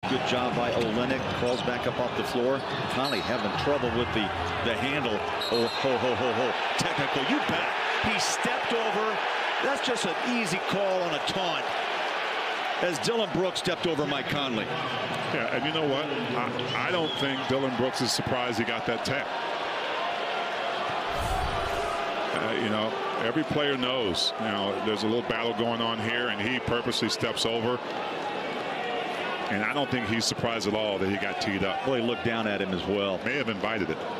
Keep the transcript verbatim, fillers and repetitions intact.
Good job by Olenek. Crawls back up off the floor. Conley having trouble with the, the handle. Oh, ho, ho, ho, ho. Technical, you bet. He stepped over. That's just an easy call on a taunt. As Dillon Brooks stepped over Mike Conley. Yeah, and you know what? I, I don't think Dillon Brooks is surprised he got that tech. Uh, you know, every player knows now there's a little battle going on here, and he purposely steps over. And I don't think he's surprised at all that he got teed up. Well, he looked down at him as well. May have invited it.